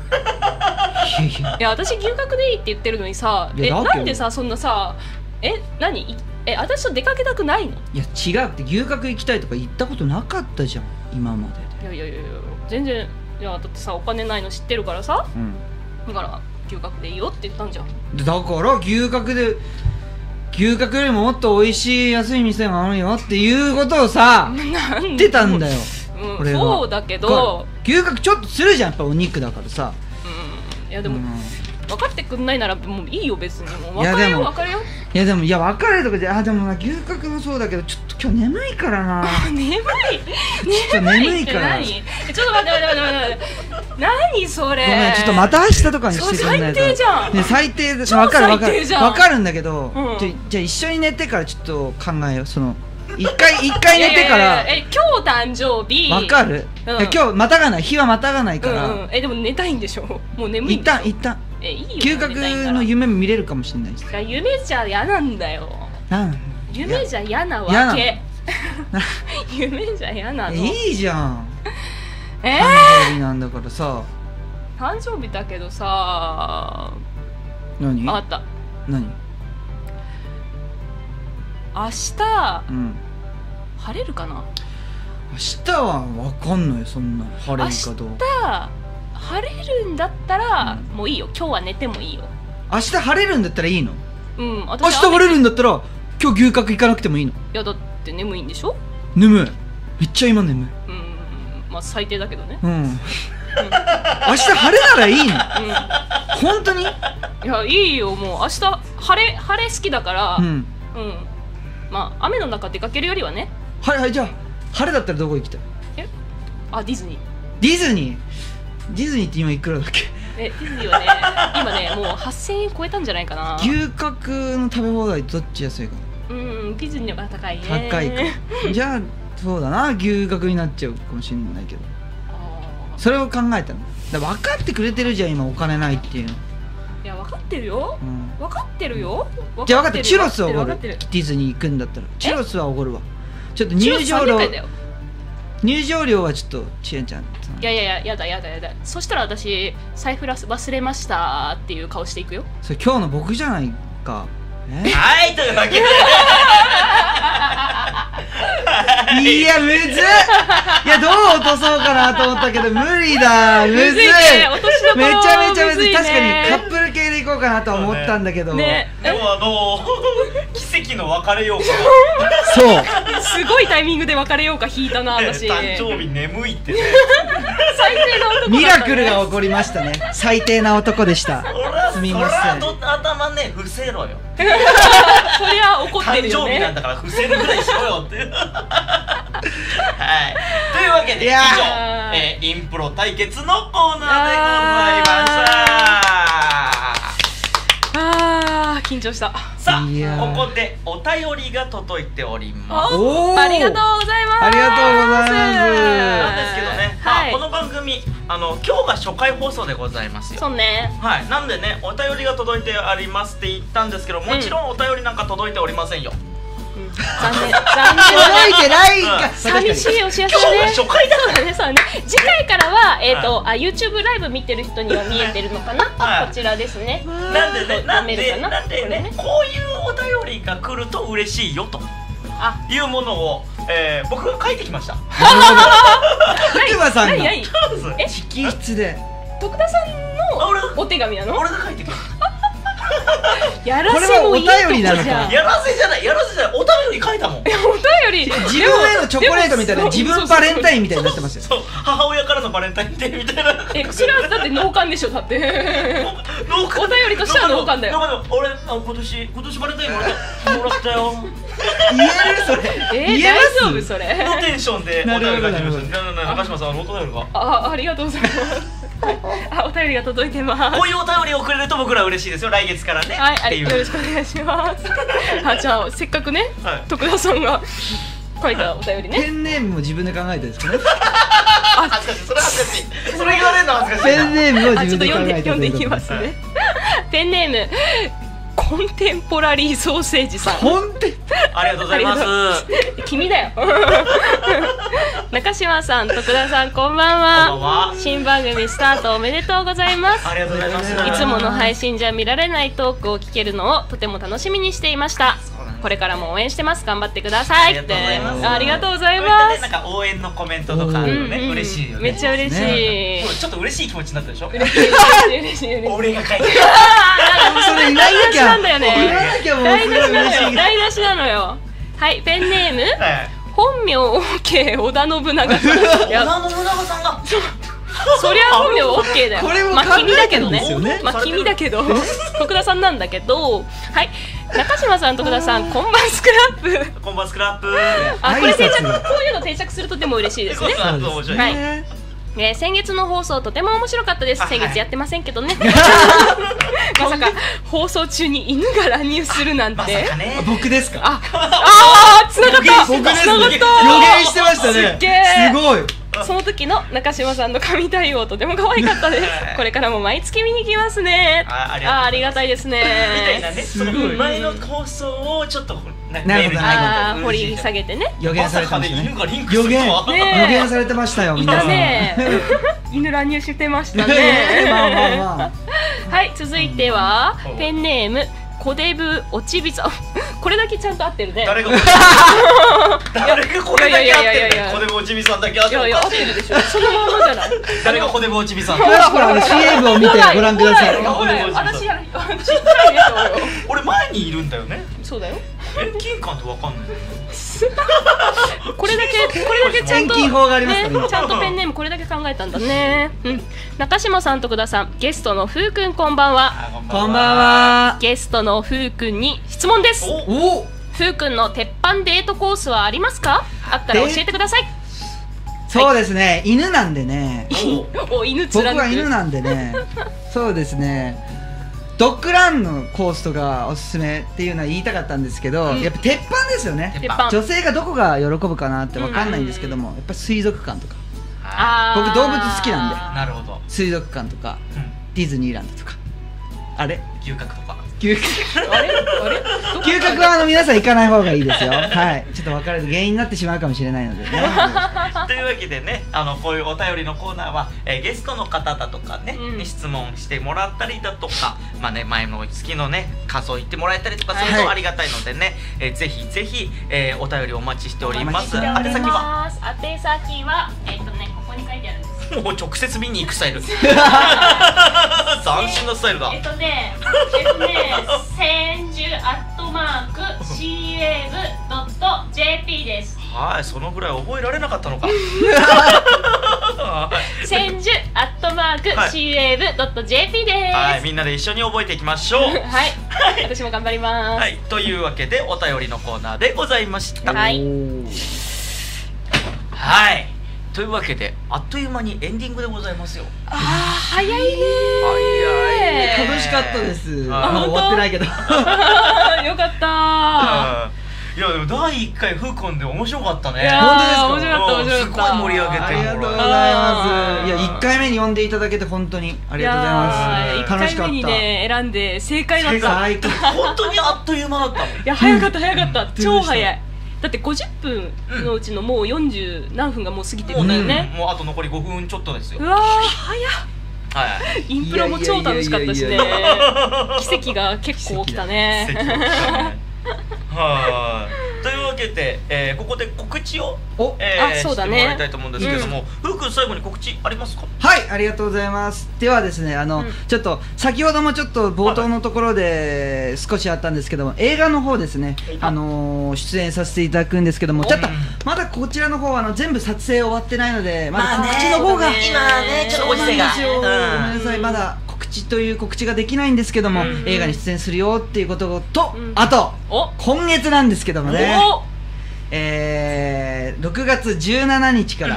いや私牛角でいいって言ってるのにさ、なんでさそんなさ、私と出かけたくないの？いや違うって、牛角行きたいとか言ったことなかったじゃん今までで。 いや全然。いやだってさお金ないの知ってるからさ、だから牛角でいいよって言ったんじゃん。 だから牛角よりももっと美味しい安い店があるよっていうことをさ言ってたんだよ。 そうだけど牛角ちょっとするじゃんやっぱお肉だからさ。 いやでも分かってくんないならもういいよ別に。もう別れよ別れよ。 いやでも別れとかででもな牛角もそうだけどちょっと今日眠いからな。 眠いから。 ちょっと待って何それ。 ごめんちょっとまた明日とかにしてくんないと。 最低じゃん。 ね最低だ。分かるんだけど、じゃあ一緒に寝てからちょっと考えよう。その一回寝てから。 今日誕生日。 分かる。今日またがない日はまたがないから。 でも寝たいんでしょ。もう眠い。 一旦牛角の夢見れるかもしれないし。 夢じゃ嫌なんだよ。夢じゃ嫌なわけ。夢じゃ嫌なの。 いいじゃん。誕生日なんだからさ。 誕生日だけどさ。 何？ あった。 何？ 明日、晴れるかな。 明日は分かんない。そんな晴れるかどうか。 晴れるんだったら、もういいよ。今日は寝てもいいよ。 明日晴れるんだったらいいの？ 明日晴れるんだったら今日牛角行かなくてもいいの？いやだって眠いんでしょ。 眠い。めっちゃ今眠い。 まあ最低だけどね。 明日晴れならいいの？本当に？いやいいよ。もう明日晴れ好きだから。まあ雨の中出かけるよりはね。 じゃあ晴れだったらどこ行きたい？ ディズニー。 ディズニーって今いくらだっけ？ ディズニーはね今ねもう8000円超えたんじゃないかな。 牛角の食べ放題どっち安いかな？ ディズニーの方が高いね。 高いか。じゃあそうだな、牛角になっちゃうかもしれないけど。それを考えたの。分かってくれてるじゃん今お金ないっていうの。 いや分かってるよ。分かってるよ。 じゃあ分かった。チュロスはおごる。ディズニー行くんだったらチュロスはおごるわ。ちょっと入場料はちょっとちえんちゃん。 いややだ。そしたら私財布忘れましたっていう顔していくよ。 それ今日の僕じゃないか。 はいというわけでいやむずっ。いやどう落とそうかなと思ったけど無理だ。むずい。めちゃめちゃむずい。確かにカップル系で行こうかなと思ったんだけど。 でも奇跡の別れようか。 そうすごいタイミングで別れようか引いたな私。 誕生日眠いってね。 最低な男だったね。 ミラクルが起こりましたね。最低な男でした。すみません。 頭ね伏せろよ。 そりゃ怒ってるよね。 誕生日なんだから伏せるぐらいしろよっていう。はい。というわけで以上、インプロ対決のコーナーでございました。 緊張した。 さあここでお便りが届いております。 ありがとうございます。 ありがとうございます。 なんですけどね、この番組今日が初回放送でございますよ。 そうね。 はい。なんでねお便りが届いてありますって言ったんですけど、もちろんお便りなんか届いておりませんよ。 残念。 届いてないか。 寂しいお知らせね。 今日は初回だからね。 そうね。次回からはYouTube ライブ見てる人には見えてるのかな。こちらですね。 なんでねこういうお便りが来ると嬉しいよというものを僕が書いてきました。 福間さんが直筆で。 徳田さんのお手紙なの？ 俺が書いてきた。 やらせもいいとこじゃん。 やらせじゃないお便り書いたもん。 お便り自分へのチョコレートみたいな自分バレンタインみたいになってますよ。 そう母親からのバレンタインデーみたいな。 それはだって農家でしょ。だってお便りとしては農家だよ。 俺今年バレンタインもらったよ。 言えるそれ。言えます。 大丈夫それ。 のテンションでお便りが来ました。中島さんお便りが。 ありがとうございます。お便りが届いてます。 こういうお便りをくれると僕ら嬉しいですよ。来月からね。 はい、よろしくお願いします。じゃあせっかくね、徳田さんが書いたお便りね。 ペンネームも自分で考えたんですかね。 恥ずかしい。それ恥ずかしい。それ言われるの恥ずかしい。 ペンネームを自分で考えた。 読んでいきますね。ペンネームコンテンポラリーソーセージさん。 ありがとうございます。 君だよ。中島さん、徳田さん、こんばんは。新番組スタートおめでとうございます。 ありがとうございます。 いつもの配信じゃ見られないトークを聞けるのをとても楽しみにしていました。これからも応援してます。頑張ってくださいって。ありがとうございます。 なんか応援のコメントとかね、嬉しいよね。 めっちゃ嬉しい。 ちょっと嬉しい気持ちになったでしょ。 嬉しい。 俺が書いてる。 それ台無しなんだよね。 言わなきゃもう台無しなのよ。はい、ペンネーム本名 OK 織田信長さん。 織田信長さんが。 そりゃ本名 OK だよ。 これもまあ君だけどね。 ね。 まあ君だけど徳田さんなんだけど、はい。中島さん、徳田さん、こんばんスクラップ。 こんばんスクラップ。 これ定着、こういうの定着するとでも嬉しいですね。はい。先月の放送とても面白かったです。先月やってませんけどね。まさか放送中に犬が乱入するなんて。 僕ですか。 つながった。 僕です。予言してましたね。すごい。 その時の中島さんの神対応とても可愛かったです。これからも毎月見に来ますね。ありがたいですね。 みたいなね。その前の放送をちょっと掘り下げてね。 予言されてましたね。 予言されてましたよ。皆さん。 犬乱入してましたね。はい、続いてはペンネームコデブおちびさん。これだけちゃんと合ってるね。 誰がこれだけ合ってる。コデブおちびさんだけ合ってる。 合ってるでしょ。そのままじゃない。 誰がコデブおちびさん。 ほら CM を見てご覧ください。 私やちっちゃいでしょ。 俺前にいるんだよね。 そうだよ。 遠近感ってわかんない。 これだけちゃんと遠近法がありますからね。 ちゃんとペンネームこれだけ考えたんだね。中島さん、徳田さん、ゲストのふうくん、こんばんは。 こんばんは。 ゲストのふうくんに質問です。ふうくんの鉄板デートコースはありますか？あったら教えてください。 そうですね、犬なんでね。僕は犬なんでね。そうですね、ドッグランのコースとかおすすめっていうのは言いたかったんですけど、やっぱ鉄板ですよね。女性がどこが喜ぶかなって分かんないんですけども、やっぱ水族館とか。僕動物好きなんで。 なるほど。 水族館とかディズニーランドとか。あれ？ 牛角とか。 牛角は皆さん行かない方がいいですよ。はい、ちょっと別れる原因になってしまうかもしれないのでね。 というわけでね、こういうお便りのコーナーは、ゲストの方だとかね、質問してもらったりだとか、まあね、前の月のね感想言ってもらえたりとかするとありがたいのでね、ぜひぜひ、お便りお待ちしております。宛先はここに書いてあるんです。もう直接見に行くスタイル。斬新なスタイルだ。 千住@cwave.jp です。 はい、そのぐらい覚えられなかったのか。 千住@cwave.jp です。 はい、みんなで一緒に覚えていきましょう。 はい、私も頑張ります。 はい、というわけでお便りのコーナーでございました。 はい。 はい。というわけであっという間にエンディングでございますよ。 早いね。 楽しかったです。終わってないけど。よかった。 いやでも第1回フーコンで面白かったね。 本当ですか？ 面白かった。 すごい盛り上げて。 ありがとうございます。いや1回目に呼んでいただけて本当にありがとうございます。楽しかった。1回目にね選んで正解だった。 本当にあっという間だった。 いや早かった超早い。だって50分のうちのもう40何分がもう過ぎてるんだよね。 もうあと残り5分ちょっとですよ。 うわー早っ。インプロも超楽しかったしね。奇跡が結構起きたね。 はい。というわけて、ここで告知をしてもらいたいと思うんですけども、ふうくん最後に告知ありますか？ はい、ありがとうございます。ではですね、ちょっと先ほどもちょっと冒頭のところで少しあったんですけども、映画の方ですね、出演させていただくんですけども、ちょっとまだこちらの方は全部撮影終わってないので、まだ告知の方が今ねちょっとご時世がごめんなさい、まだ告知ができないんですけども、映画に出演するよっていうことと、あと今月なんですけどもね、6月17日から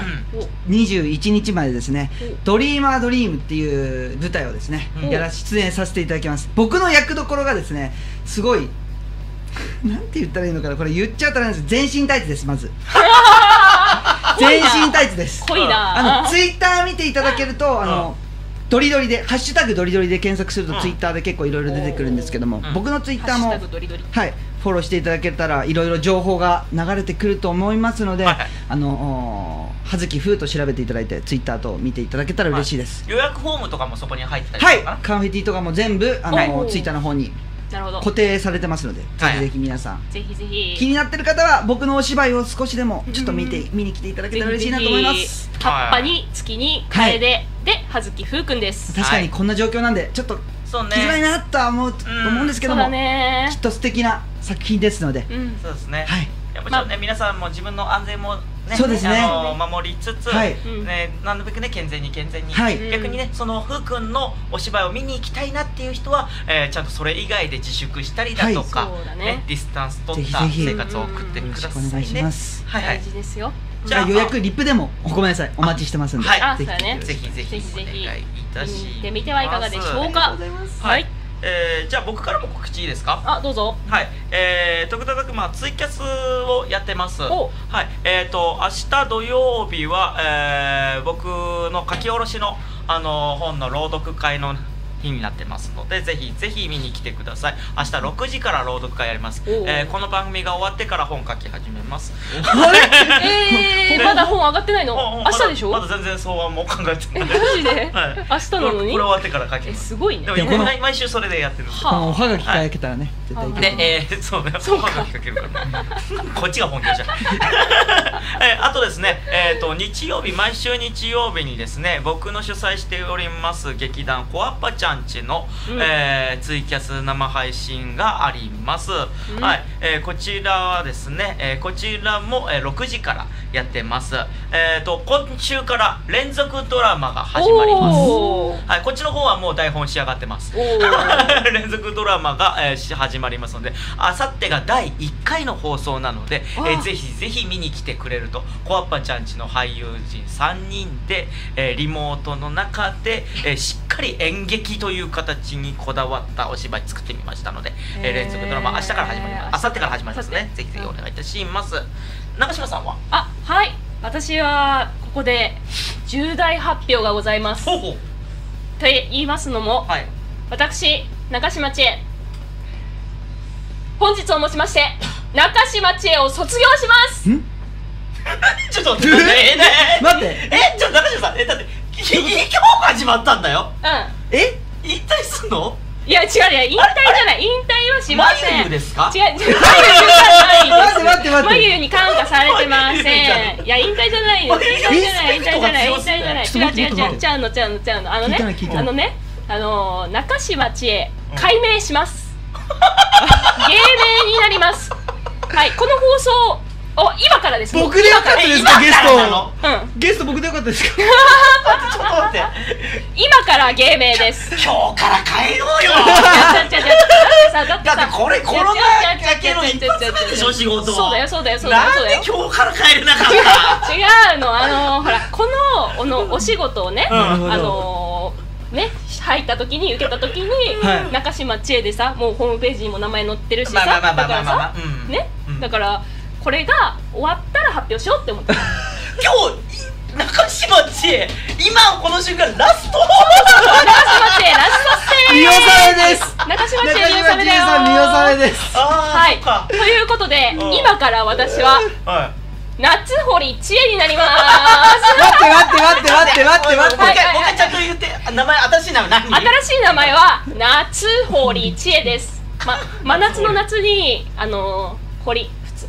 21日までですね、ドリーマードリームっていう舞台をですね、出演させていただきます。僕の役どころがですね、すごいなんて言ったらいいのかな、これ言っちゃうとあれなんですけど、全身タイツです。まず全身タイツです。 濃いな。 ツイッター見ていただけると、ドリドリでハッシュタグドリドリで検索するとツイッターで結構いろいろ出てくるんですけども、僕のツイッターもはいフォローしていただけたらいろいろ情報が流れてくると思いますので、葉月風と調べていただいてツイッターと見ていただけたら嬉しいです。 予約フォームとかもそこに入ってたりとか、 カンフェティとかも全部ツイッターの方に固定されてますので、ぜひぜひ皆さんぜひぜひ気になってる方は僕のお芝居を少しでもちょっと見に来ていただけたら嬉しいなと思います。 葉っぱに月に楓で葉月風くんです。 確かにこんな状況なんでちょっと来づらいなとは思うんですけども、きっと素敵な作品ですので、 そうですね。もちろんね、皆さんも自分の安全もね、 そうですね、 守りつつ、なるべくね健全に逆にね、そのふうくんのお芝居を見に行きたいなっていう人は、ちゃんとそれ以外で自粛したりだとか、ディスタンス取った生活を送ってくださいね。 お願いします。 大事ですよ。 じゃあ予約リップでもごめんなさい、お待ちしてますんで、 ぜひぜひお願いいたします。 見てみてはいかがでしょうか。はい。 じゃあ僕からも告知いいですか？ どうぞ。 はい、とくとくツイキャスをやってます。はい、明日土曜日は、僕の書き下ろしの本の朗読会の日になってますので、ぜひぜひ見に来てください。明日6時から朗読会やります。この番組が終わってから本書き始めます。 まだ本上がってないの？明日でしょ？ まだ全然草案も考えてない。 マジで？明日なのに？ これ終わってから書きます。 すごいね。 でも毎週それでやってる。 おはがき書けたらね、絶対いける。 で、そうね、おはがき書けるからね。こっちが本業じゃん。あとですね、日曜日、毎週日曜日にですね、僕の主催しております劇団コアッパちゃんちのツイキャス生配信があります。はい、こちらはですね、こちらも6時からやってます。今週から連続ドラマが始まります。はい、こっちの方はもう台本仕上がってます。連続ドラマが始まりますので、あさってが第1回の放送なので、ぜひぜひ見に来てくれると、コアッパちゃんちの俳優陣3人で、リモートの中で、しっかり演劇という形にこだわったお芝居作ってみましたので、連続ドラマ明日から始まります。あさってから始まりますね。ぜひぜひお願いいたします。長嶋さんは？ はい、私はここで重大発表がございます。と言いますのも、私中島千恵、本日をもちまして中島千恵を卒業します。 ちょっと待って待って、 ちょっと中島さん、だって今日始まったんだよ。引退すんの？ いや違う、引退じゃない、引退はしません。 眉毛ですか？ 違う、眉毛じゃないです。 待って眉に感化されてません。いや引退じゃないです。引退じゃない、引退じゃない、引退じゃない。違う、ちゃうの。中島千恵改名します。芸名になります。はい、この放送今からです。 僕でよかったですか？ゲスト僕でよかったですか？ ちょっと待って、 今から芸名です。 今日から帰ろうよ。 だってこれコロナ明けの一発目でしょ、仕事。 そうだよ。 なんで今日から帰れなかった？ 違うの、ほらこのお仕事をね、入った時に受けた時に中島千恵でさ、もうホームページにも名前載ってるしさ、だからさね、だからこれが終わったら発表しようって思った今日中島千恵、今この瞬間ラスト。 中島千恵ラストステージ。 見納めです。 中島千恵見納めだよ。 見納めです。 はい、ということで今から私は夏堀千恵になります。 待って。 もう一回ちゃんと言って、名前、新しい名前何？ 新しい名前は夏堀千恵です。真夏の夏に堀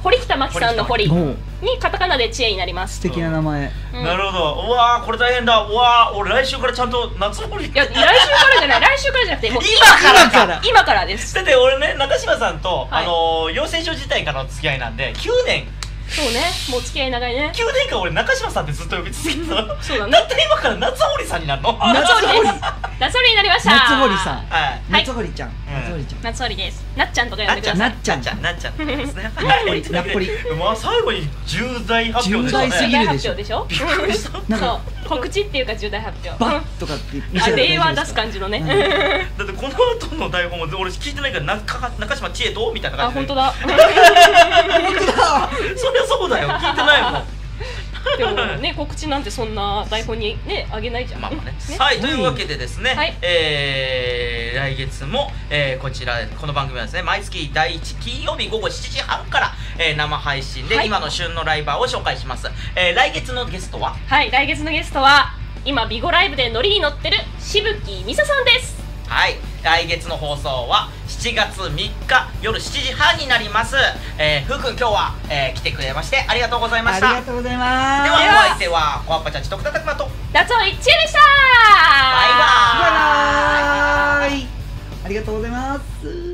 堀北真希さんの堀にカタカナで知恵になります。 素敵な名前。 なるほど。うわーこれ大変だ。うわー俺来週からちゃんと夏堀。 いや来週からじゃない、来週からじゃなくてもう今からです。 だって俺ね中島さんと養成所自体からの付き合いなんで9年。 そうね、もう付き合い長いね。 9年間俺中島さんってずっと呼び続けてた。 そうだね。 だって今から夏堀さんになるの？ 夏堀です。夏堀になりました。 夏堀さん。 はい。 夏堀ちゃん。夏堀ちゃん。 夏堀です。なっちゃんとか呼んでください。 なっちゃんですね。 なっぽり。 まあ最後に重大発表重大すぎるでしょ。 でしょ。 びっくりした。 そう告知っていうか重大発表。 バッとかって見せる。 令和出す感じのね。 だってこの後の台本も俺聞いてないから中島知恵どうみたいな感じ。 あ本当だ。 本当だ。そりゃそうだよ。聞いてないもん。 でもね告知なんてそんな台本にねあげないじゃん。 まあまあね。はいというわけでですね、来月もこちらこの番組はですね毎月第1金曜日午後7時半から生配信で今の旬のライバーを紹介します。来月のゲストははい来月のゲストは今ビゴライブでノリに乗ってるしぶきみささんです。 はい来月の放送は7月3日夜7時半になります。ふうくん今日は来てくれましてありがとうございました。 ありがとうございます。 ではお相手はこわっぱちゃんち徳田拓磨と夏尾一恵でした。 バイバーイ。 バイバーイ。ありがとうございます。